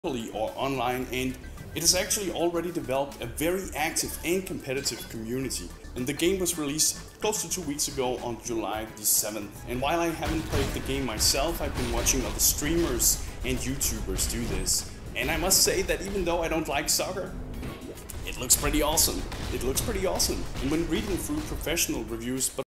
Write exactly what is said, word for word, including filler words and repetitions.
or online, and it has actually already developed a very active and competitive community. And the game was released close to two weeks ago on July the seventh. And while I haven't played the game myself, I've been watching other streamers and YouTubers do this. And I must say that even though I don't like soccer, it looks pretty awesome. It looks pretty awesome. And when reading through professional reviews, but